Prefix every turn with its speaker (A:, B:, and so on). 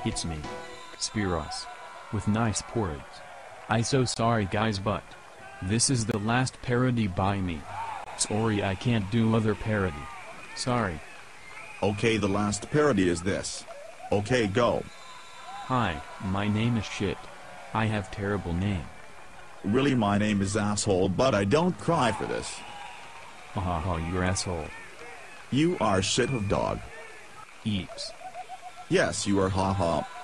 A: It's me, Spiros. With nice parodies. I so sorry guys, but this is the last parody by me. Sorry, I can't do other parody. Sorry.
B: Okay, the last parody is this. Okay, go.
A: Hi, my name is Shit. I have terrible name.
B: Really, my name is Asshole, but I don't cry for this.
A: Hahaha, you're asshole.
B: You are shit of dog.
A: Eeps.
B: Yes, you are haha.